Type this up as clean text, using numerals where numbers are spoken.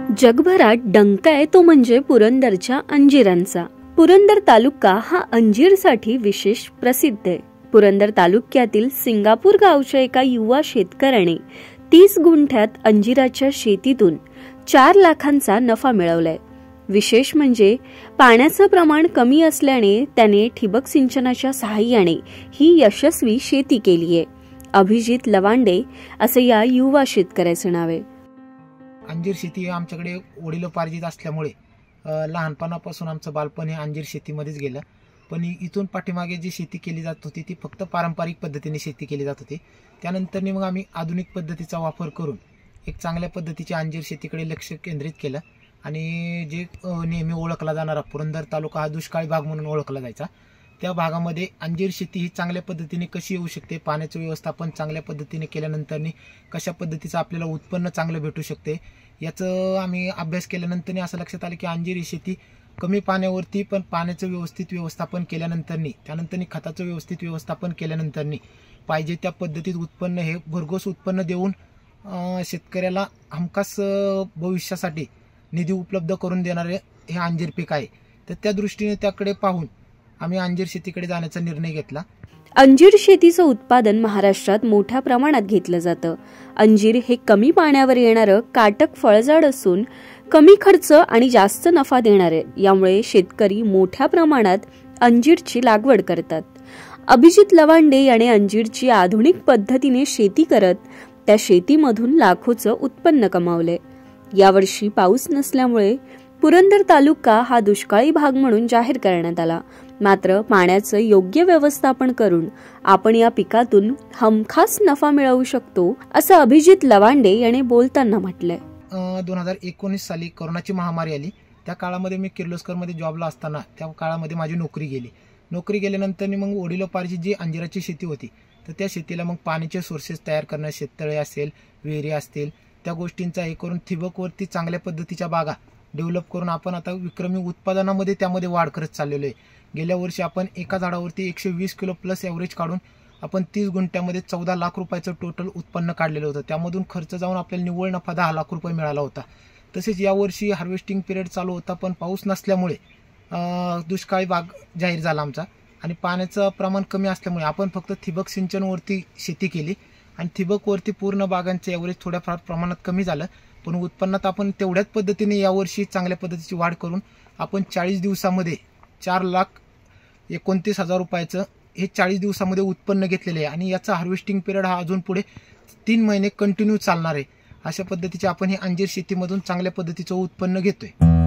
जगभरात डंका आहे तो म्हणजे पुरंदरच्या अंजिरांचा। पुरंदर तालुका हा अंजीरसाठी विशेष प्रसिद्ध आहे। पुरंदर तालुक्यातील सिंगापूर गावच्या एका युवा शेतकऱ्याने 30 गुंठ्यात अंजिराच्या शेतीतून 4 लाखांचा नफा मिळवलाय। विशेष म्हणजे पाण्याचं प्रमाण कमी असल्याने त्याने ठिबक सिंचनाच्या सहाय्याने ही यशस्वी शेती केली आहे। अभिजित लवांडे असे या युवा शेतकऱ्याचे नाव आहे। अंजीर शेती आमच्याकडे वडिलोपार्जित असल्यामुळे लहानपणापासून आमचं बालपण हे अंजीर शेतीमध्येच गेलं। पण इथून पाठीमागे जी शेती केली जात होती ती फक्त पारंपरिक पद्धतीने शेती केली जात होती। त्यानंतर मग आम्ही आधुनिक पद्धतीचा वापर करून एक चांगल्या पद्धतीची अंजीर शेतीकडे लक्ष केंद्रित केलं आणि जे नेहमी ओळखला जाणारा पुरंदर तालुका हा दुष्काळी भाग म्हणून ओळखला जायचा, त्या भागामध्ये अंजीर शेती ही चांगल्या पद्धतीने कशी येऊ शकते, पाण्याचं व्यवस्थापन चांगल्या पद्धतीने केल्यानंतर कशा पद्धतीचं आपल्याला उत्पन्न चांगलं भेटू शकते याचं आम्ही अभ्यास केल्यानंतर असं लक्षात आलं की अंजीर ही शेती कमी पाण्यावरती पण पाण्याचं व्यवस्थित व्यवस्थापन केल्यानंतर त्यानंतर खताचं व्यवस्थित व्यवस्थापन केल्यानंतर पाहिजे त्या पद्धतीत उत्पन्न हे भरघोस उत्पन्न देऊन शेतकऱ्याला हमखास भविष्यासाठी निधी उपलब्ध करून देणारे हे अंजीर पीक आहे। तर त्या दृष्टीने त्याकडे पाहून आम्ही अंजीर शेतीकडे जाण्याचा निर्णय घेतला। अंजीर शेतीचं उत्पादन महाराष्ट्रात मोठ्या प्रमाणात घेतलं जातं। अंजीर हे कमी पाण्यावर येणारं काटक फळझाड असून कमी खर्च आणि जास्त नफा देणारे, यामुळे शेतकरी मोठ्या प्रमाणात अंजीरची लागवड करतात। अभिजित लवांडे याने अंजीरची आधुनिक पद्धतीने शेती करत त्या शेतीमधून लाखोचं उत्पन्न कमावले। यावर्षी पाऊस नसल्यामुळे पुरंदर तालुका हा दुष्काळी भाग म्हणून जाहीर करण्यात आला। मात्र पाण्याचं योग्य व्यवस्थापन करून आपण या पिकातून हमखास नफा मिळवू शकतो, असं अभिजित लवांडे यांनी बोलताना म्हटलंय। 2019 साली कोरोनाची महामारी आली। त्या काळामध्ये मी किर्लोस्करमध्ये जॉबला असताना त्या काळामध्ये माझी नोकरी गेल्यानंतर मग वडिलोपार्जित जी अंजिराची शेती होती तर त्या शेतीला मग पाण्याचे सोर्सेस तयार करणं, शेततळे असेल, विहिरी असतील, त्या गोष्टींचा हे करून ठिबकवरती चांगल्या पद्धतीच्या बागा डेव्हलप करून आपण आता विक्रमी उत्पादनामध्ये त्यामध्ये वाढ करत चाललेलो आहे। गेल्या वर्षी आपण एका झाडावरती 120 किलो प्लस एव्हरेज काढून आपण 30 गुंठ्यामध्ये 14 लाख रुपयाचं टोटल उत्पन्न काढलेलं होतं। त्यामधून खर्च जाऊन आपल्याला निव्वळ नफा 10 लाख रुपये मिळाला होता। तसेच यावर्षी हार्वेस्टिंग पिरियड चालू होता पण पाऊस नसल्यामुळे दुष्काळी भाग जाहीर झाला आमचा आणि पाण्याचं प्रमाण कमी असल्यामुळे आपण फक्त ठिबक सिंचनवरती शेती केली आणि ठिबकवरती पूर्ण बागांचं एव्हरेज थोड्याफार प्रमाणात कमी झालं, पण उत्पन्नात आपण तेवढ्याच पद्धतीने यावर्षी चांगल्या पद्धतीची वाढ करून आपण 40 दिवसामध्ये 4,29,000 रुपयाचं हे 40 दिवसामध्ये उत्पन्न घेतलेले आहे आणि याचा हार्वेस्टिंग पिरियड हा अजून पुढे 3 महिने कंटिन्यू चालणार आहे। अशा पद्धतीचे आपण हे अंजीर शेतीमधून चांगल्या पद्धतीचं उत्पन्न घेतोय।